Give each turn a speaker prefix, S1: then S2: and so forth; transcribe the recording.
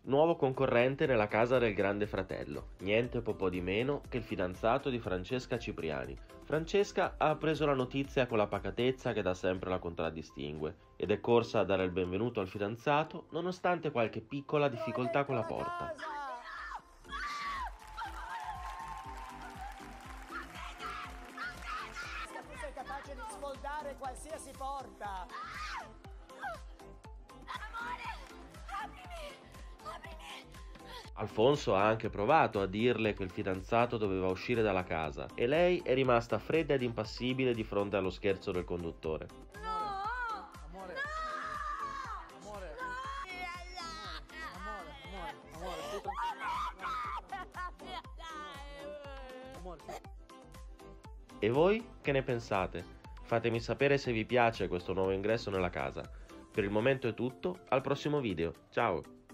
S1: Nuovo concorrente nella casa del grande fratello, niente po' di meno che il fidanzato di Francesca Cipriani. Francesca ha preso la notizia con la pacatezza che da sempre la contraddistingue ed è corsa a dare il benvenuto al fidanzato nonostante qualche piccola difficoltà con la porta.
S2: Tu sei capace di sfoldare qualsiasi porta.
S3: Amore, aprimi, aprimi.
S1: Alfonso ha anche provato a dirle che il fidanzato doveva uscire dalla casa e lei è rimasta fredda ed impassibile di fronte allo scherzo del conduttore.
S3: No!
S2: Amore.
S3: No!
S2: Amore.
S3: No!
S2: Amore, stai tranquillo. Amore, stai...
S1: E voi che ne pensate? Fatemi sapere se vi piace questo nuovo ingresso nella casa. Per il momento è tutto, al prossimo video, ciao!